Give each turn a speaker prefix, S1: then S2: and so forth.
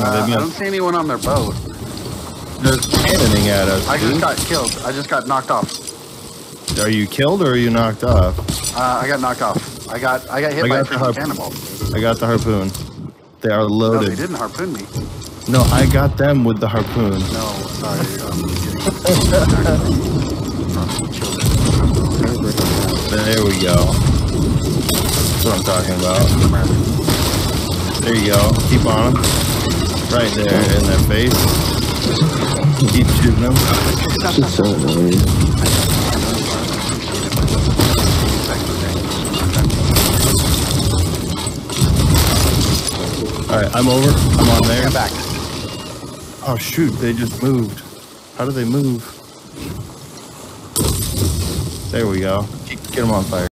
S1: I don't see anyone on their boat.
S2: They're cannoning at us.
S1: I just got killed. I just got knocked off.
S2: Are you killed or are you knocked off?
S1: I got knocked off. I got hit by a cannonball.
S2: I got the harpoon. They are loaded.
S1: No, they didn't harpoon me.
S2: No, I got them with the harpoon.
S1: No, sorry.
S2: There we go. That's what I'm talking about. There you go. Keep on them. Right there in their face. Keep shooting them.
S3: This is so annoying.
S2: Alright, I'm over. I'm on there.
S1: I'm back.
S2: Oh shoot, they just moved. How do they move? There we go. Get them on fire.